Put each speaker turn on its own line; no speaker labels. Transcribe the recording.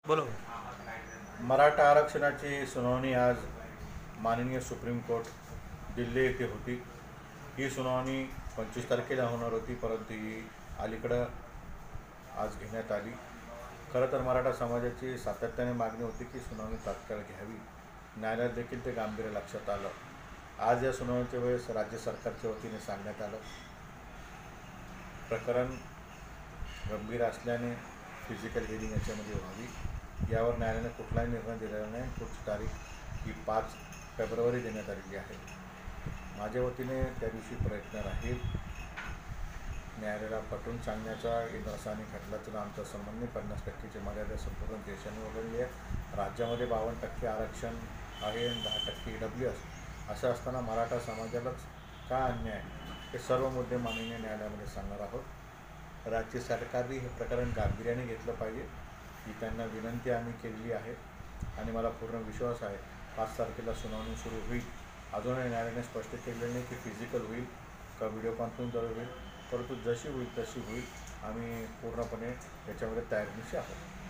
बोलो.
मराठा आरक्षणाची सुनावणी आज माननीय सुप्रीम कोर्ट दिल्ली येथे होती. ही सुनावणी 25 तारखेला होणार होती, परंतु ही अलीकडं आज घेण्यात आली. खरं तर मराठा समाजाची सातत्याने मागणी होती की सुनावणी तात्काळ घ्यावी. न्यायालयात देखील ते गांभीर्य लक्षात आलं. आज या सुनावणीच्या वेळेस राज्य सरकारच्या वतीने सांगण्यात आलं, प्रकरण गंभीर असल्याने फिजिकल हिअरिंग याच्यामध्ये व्हावी. यावर न्यायालयाने कुठलाही निर्णय दिलेला नाही. पुढची तारीख ही 5 फेब्रुवारी देण्यात आलेली आहे. माझ्या वतीने त्या दिवशी प्रयत्न राहील न्यायालयाला पटवून सांगण्याचा. इंद्रसानी खटला तर आमचा संबंध 50% मर्यादा संपूर्ण देशाने वगळली आहे. राज्यामध्ये 52% आरक्षण आहे आणि 10% EWS. असं असताना मराठा समाजालाच का अन्याय, हे सर्व मुद्दे माननीय न्यायालयामध्ये सांगणार आहोत. राज्य सरकारने हे प्रकरण गांभीर्याने घेतलं पाहिजे ही त्यांना विनंती आम्ही केलेली आहे आणि मला पूर्ण विश्वास आहे 5 तारखेला सुनावणी सुरू होईल. अजूनही न्यायालयाने स्पष्ट केलेलं नाही की फिजिकल होईल का व्हिडिओ कॉन्फरन्सद्वारे होईल, परंतु जशी होईल तशी होईल. आम्ही पूर्णपणे याच्यामध्ये तयारीनिशी आहोत.